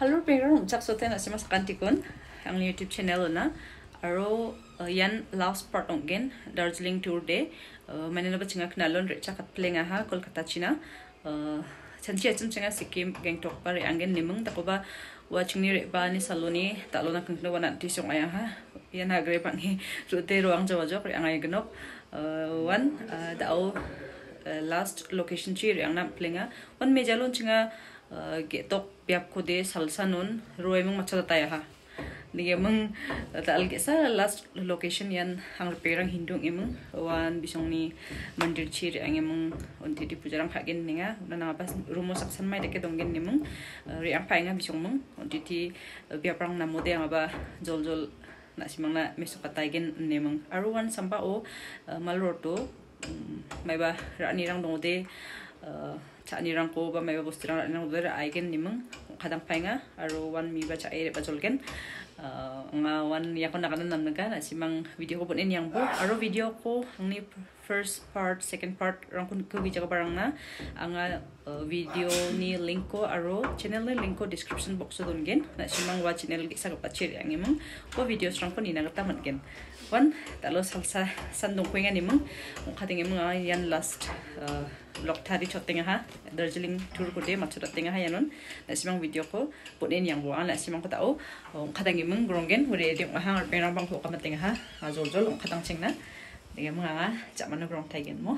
Halo pengrang ucap sote na simas kantikon ang YouTube channel na aro yan last part ongen Darjeeling tour day manila ba chinga knalon recha kat plenga ha Kolkata China chanchi achum chinga Sikkim Gangtok par angen nimung takoba watching ni reba ni saloni talona kengna wana tisong aya ha yan ha gre pangi rute ruang jawajok re angai genok one dao last location chi re ang nam plenga one mejalon chinga getok biap kode salsa nun roy mong macam taya ha ni emang tal gesa last location yan hang perang hindung emang wan bisong ni mandir chir ang emang onti di pujarang hagen ninga na nga pas rumo saksan mai deke donggen nemang ri ang painga bisong mong onti ti biap rang namode ang aba jol jol na simang na meso pataigen nemang aruan samba o malroto mai ba rani rang dongode Cak ko ba may bosti rang nang dera aigen nimang kadang painga aro wan mi ba cha ere ba jolgen nga wan yakon nakanan namnaga na simang video ko punin yang bo aro video ko ni first part second part rang kun ko video barang na anga video ni link ko aro channel ni link ko description box don gen na simang wa channel sa ka pachir yang imang ko video rang kun ina gata man gen wan talo salsa sandong ko nga nimang kading imang yan last Lokthari chotenga ha Darjeeling tour ko de machu tenga ha yanon na simang video ko punin yang buang na simang ko tao kadang imeng grongen hore de hang perang bang ko kamatenga ha jol jol kadang chengna de mga jaman grong taigen mo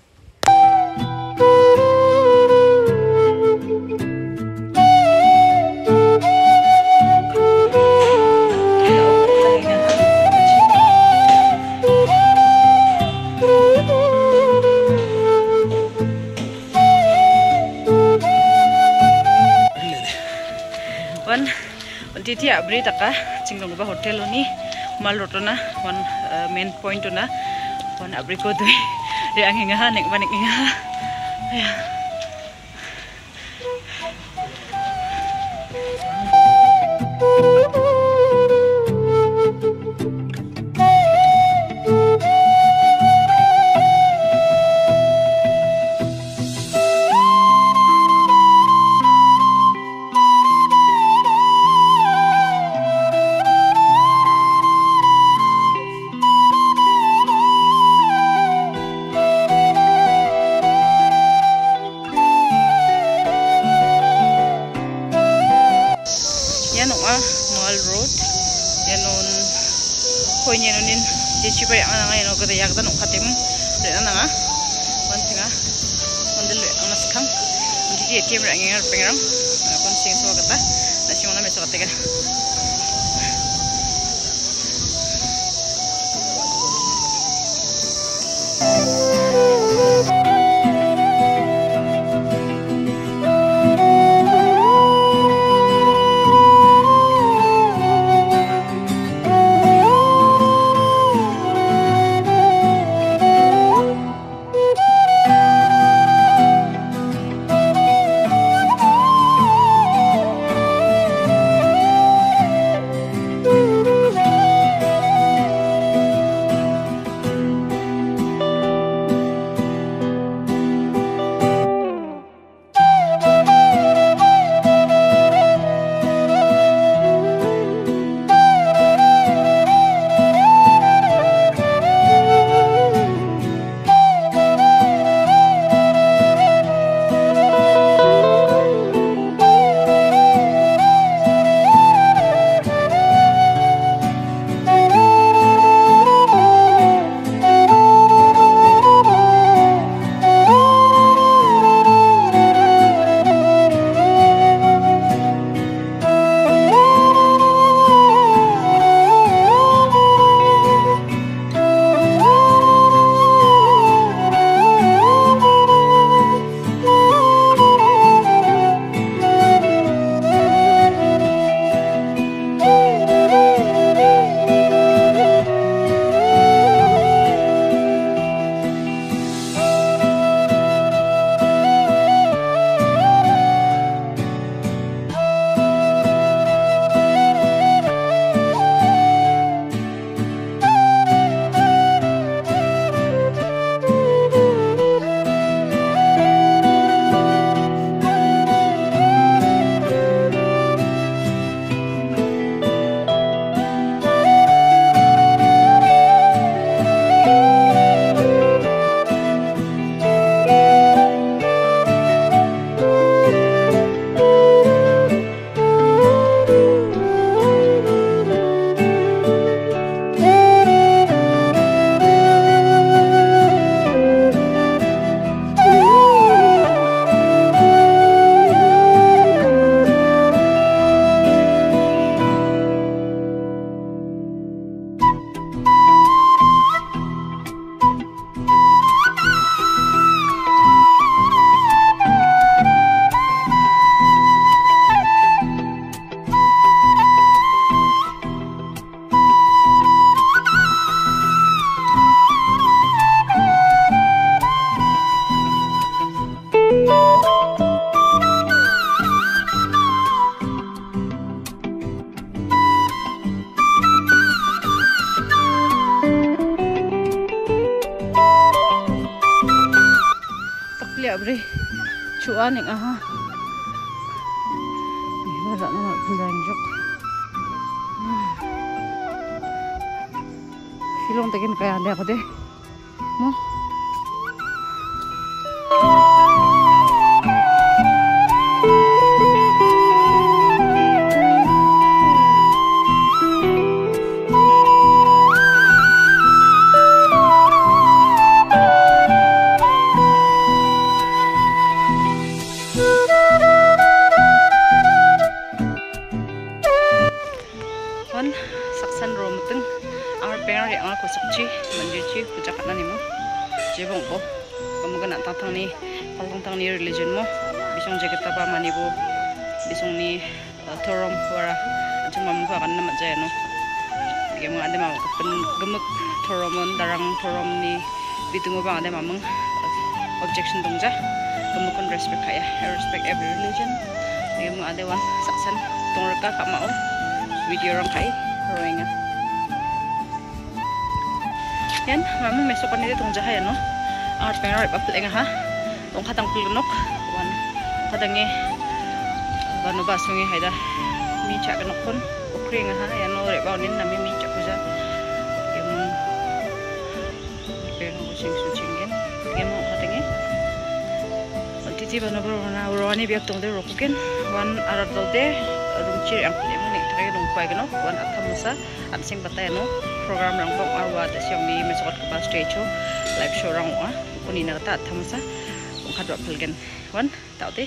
Titi abri taka cingdong ba hotel ni malroto na one main point na one abri ko dui re angin ha nek manik nga ya Mall Road yanon hoy nyenunin jechi pa yang nga yano kada yak dan ukatim re na nga kontinga mondel ang naskang ndi ATM ra ngar pengrang kon sing so kata na simona meso katega cuan yang aha. Wala na nagpulang juk. Silong takin kaya ada ako deh. Mo. Saksan ro muteng ang pengar yang aku sakci manjuci pujakan nani mo jebong ko kamu nak tatang ni tang ni religion mo bisong jagat apa mani bo bisong ni torom wara cuma mo akan nama jaya no yang ada mau gemuk toromon darang torom ni bitungo bang ada mamang objection dongja gemukun respect kaya I respect every religion yang ada wan saksan tongorka kak mau video orang kai roinga yan mama meso kan ini tong jahaya no art pengar pa plenga ha tong khatang pulnok wan khadange bano basungi haida mi cha kanok kon okringa ha yan no re bawnin nami mi cha kuja yung pero sing sucingen gemo khadange titi bano bro na urani biak tong de rokuken wan arat dode rumchir ang plemo ni tray dong pai gano wan athamusa ansing batay no program rang bok arwa da siang ni mesokot ke bas stage live show rang wa kunina ta athamusa khadwa phalgen wan taute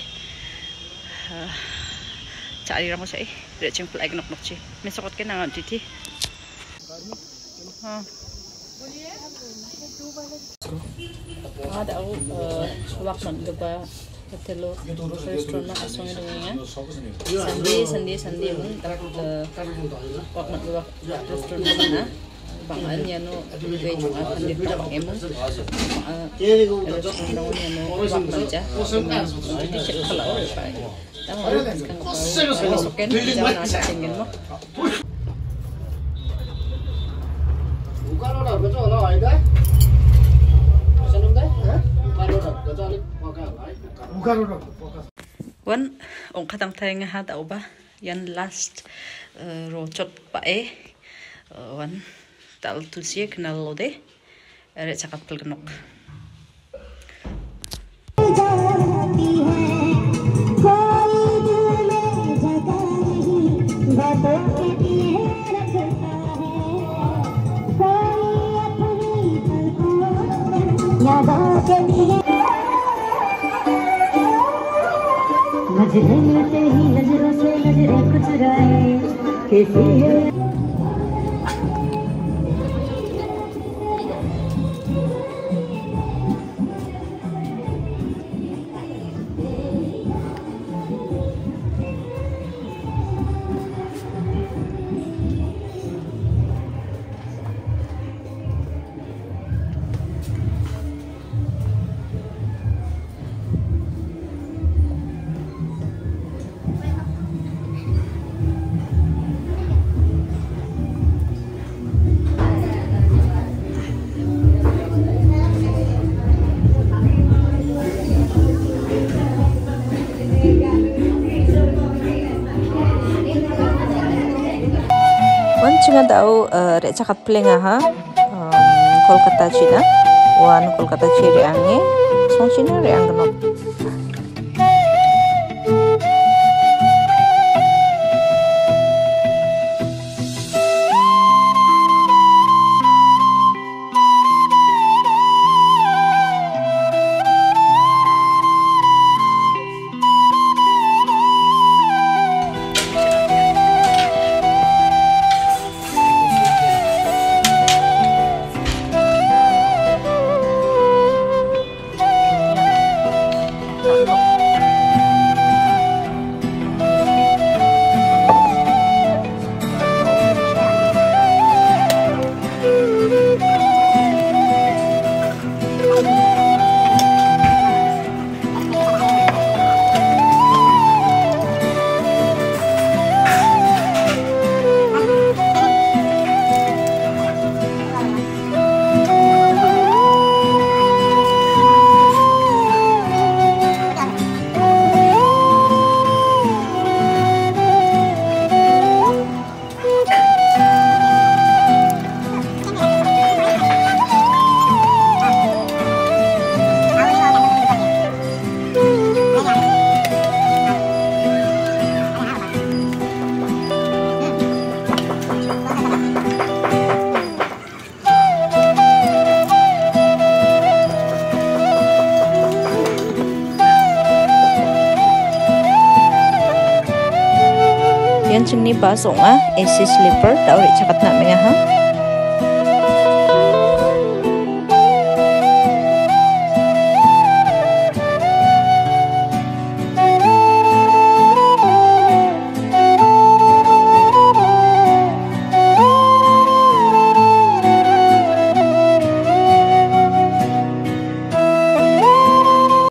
cari rang sai re ching plai gnok nok chi mesokot ke nang titi ha ada au wak man ba hotel restaurant na asong dengan Sunday pun tak wak man ba restaurant na bangan yan no ibigay yung pandit na pang emo restaurant yan no wak man siya hindi siya kalao pa tama kang masukin diyan na sa tingin mo wan ong katang tayo nga hat au ba yan last rochot pa wan tal tulsi kenal lode ere cakat pelgenok मजहते ही नजरों से नजरें कुछ राए कैसी है Chinga dau re cakat plenga ha Kolkata China wan Kolkata Chiri ange song China re anggenok Yan chimni bus onga AC sleeper daw ri chakat na menga ha.